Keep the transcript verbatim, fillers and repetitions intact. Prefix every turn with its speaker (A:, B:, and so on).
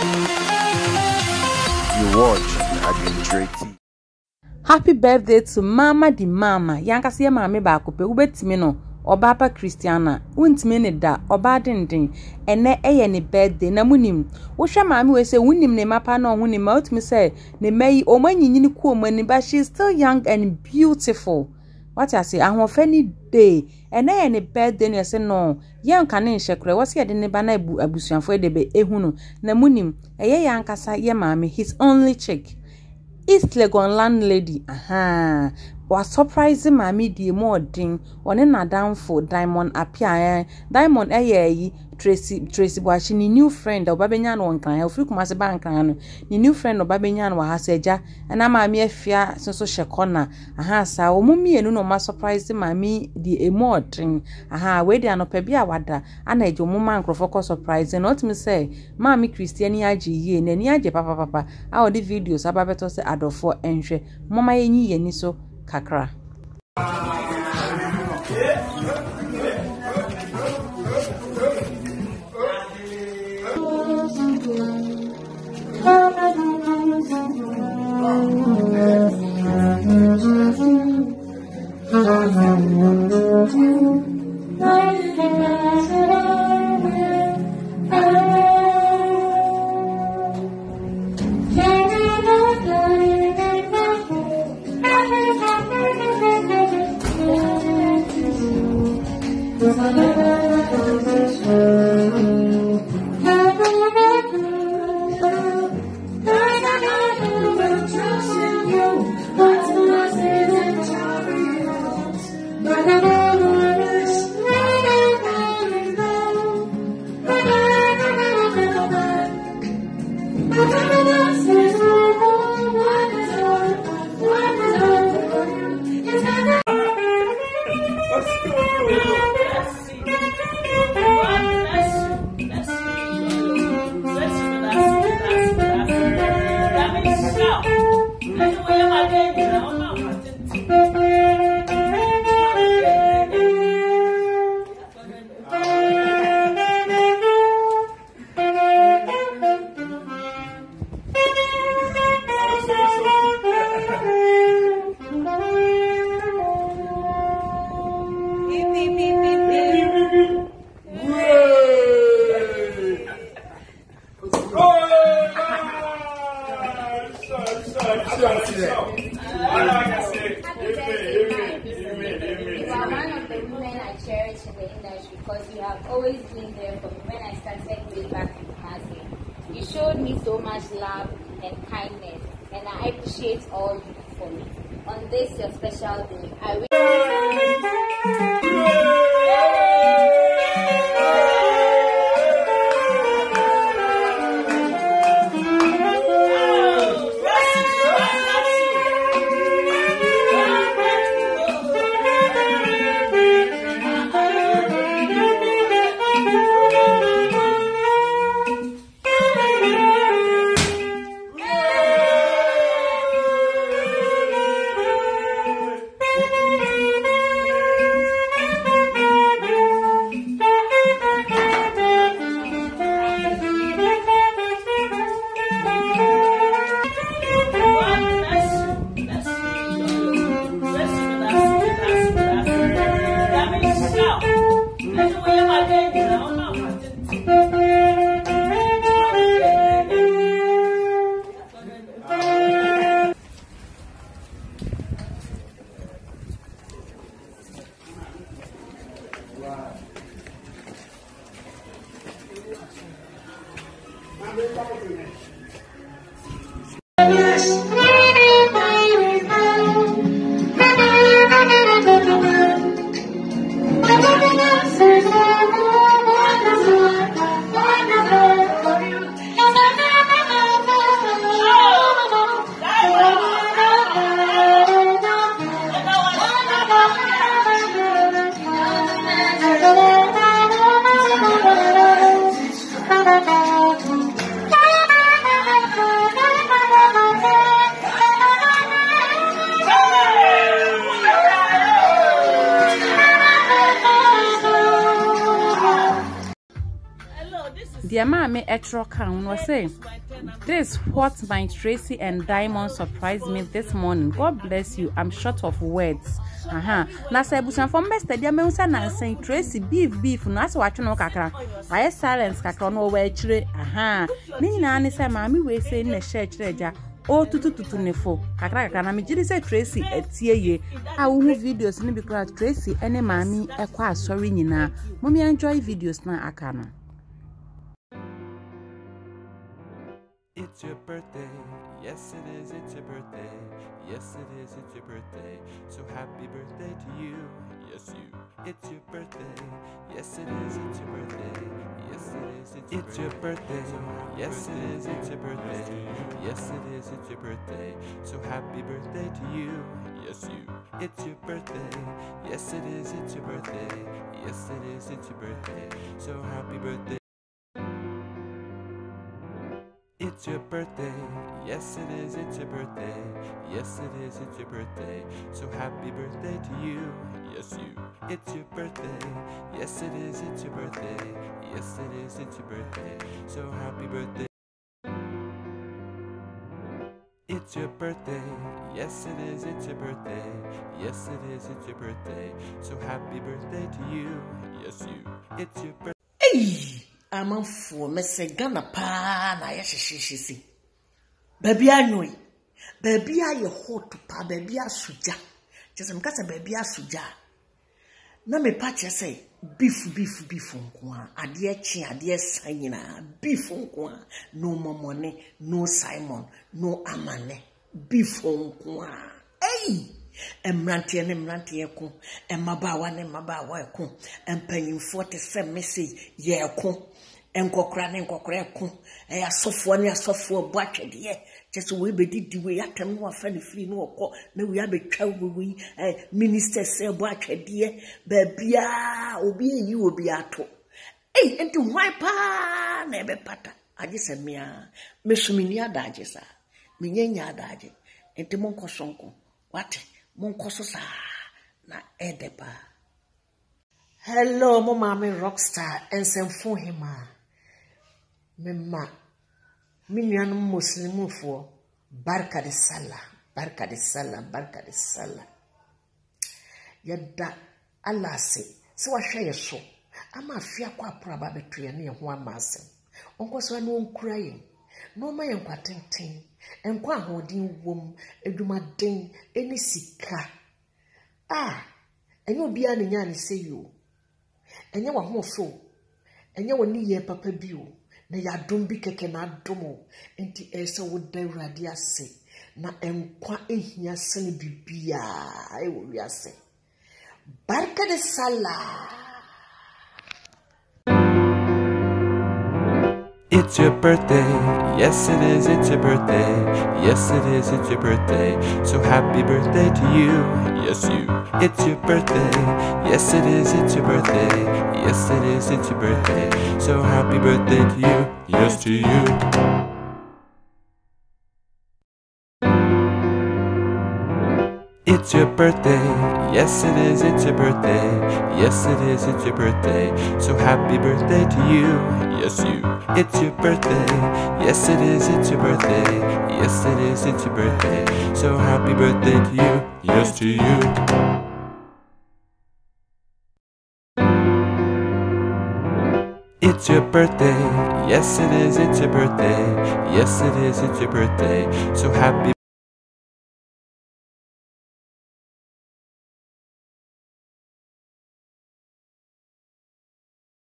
A: You watch Adwintree T V.
B: Happy birthday to Mama di Mama. Yankasi ya mame ba ko pe ubetimi no Obapa Christiana. Untimi ne da oba dindin. Ene eye ne birthday na munim. Wo hwa mame we se wunim ne mapa na ohuni ma otimi se ne mai o manyinyini ku o mani but she is still young and beautiful. What I say, ahofe ni day. Ene eye ne birthday ne se no. Yanka ne nhekure wo se ye de ne ba na abusuanfo e de be ehunu. Na munim eye yankasa ye mame his only chick. East Legon landlady, aha, was surprising mommy the more ding on a down for Diamond appear. Diamond a Tracy Tracy Washi, ni new friend of Babenyan one kind of freak mass bank, ni new friend of Babenyan was a and I'm a mere fear so shakona, aha, so mummy and no more surprising mommy the more ding, aha, where they are no pebia wada, and I do mumma focus surprising, not me say, Mammy Christiania G, ye, and any papa papa, our the videos about better say adult for entry, Mama ye any so. Kakra.
C: Because you have always been there for me when I started way back in Kumasi. You showed me so much love and kindness, and I appreciate all you do for me. On this your special day, I wish.
B: dear mommy etro can was saying, this what my Tracy and Diamond surprised me this morning. God bless you. I'm short of words. Aha. Na say busan from best dear me unsa na saying Tracy beef beef no as watch no kakra. I silence kakra no we chire. Aha. Ni nyina ne say mommy we say na share chire ja. O tutu tutu nefo kakra kakra na me gidi say Tracy etie ye a wo videos ni because Tracy ene mami ekwa asori nyina mommy enjoy videos na aka no.
A: It's your birthday, yes it is, it's your birthday, yes it is, it's your birthday, so happy birthday to you, yes you, it's your birthday, yes it is, it's your birthday, yes it is, it's your birthday, yes it is, it's your birthday, yes it is, it's your birthday, so happy birthday to you, yes you, it's your birthday, yes it is, it's your birthday, yes it is, it's your birthday, so happy birthday. It's your birthday, yes it is, it's your birthday, yes it is, it's your birthday, so happy birthday to you, yes you, it's your birthday, yes it is, it's your birthday, yes it is, it's your birthday, so happy birthday. It's your birthday, yes it is, it's your birthday, yes it is, it's your birthday, so happy birthday to you, yes you, it's your birthday.
D: Hey! I'm on for Mister Ghana pa na yeshishisi. Baby anyway. Baby a ye hot to pa baby a suja. Just I'm kasa baby a suja. Na me pa say beef beef beef nkwa. Adie chi adie sanyina beef nkwa. No more money, no Simon, no Amane. Beef nkwa. Hey! Emrantie ne mrantie ko emabawa ne mabawa ko empanyimfo te se message ye ko enkokra ne nkokra ko e asofo ne asofo bo atwede ye just we bedidi we atem no afa ne free no okọ na we abetwa we minister se bo atwede ye ba bia obi eyi obi ato eh enti hwan pa na ebe pata age se mia mesumini adaje sa menyanya adaje enti monko sonko wate Monkososa na edepa. Hello, mo mami rockstar ensemfo hima. Mema minyan muslimu fo barka de sala, barka de sala, barka de sala. Yada Allah se, se wa hwe yeso. Ama afia kwa praba betu ye ne ho amase. Onkoso na onkura ye. No ma yen kwatenten. Enkwa hodin wom edumaden eni sika ah enye obi a nya ne seyo enye wa ho so enye woni ye papa bio na ya dom bi keke na domo enti ese wo dawrade ase na enkwa ehia sene bibia e wo wi ase barka de sala.
A: It's your birthday, yes it is, it's your birthday, yes it is, it's your birthday, so happy birthday to you, yes you, it's your birthday, yes it is, it's your birthday, yes it is, it's your birthday, so happy birthday to you, yes to you. It's your birthday, yes it is, it's your birthday, yes it is, it's your birthday, so happy birthday to you, yes you, it's your birthday, yes it is, it's your birthday, yes it is, it's your birthday, so happy birthday to you, yes to you. It's your birthday, yes it is, it's your birthday, yes it is, it's your birthday, so happy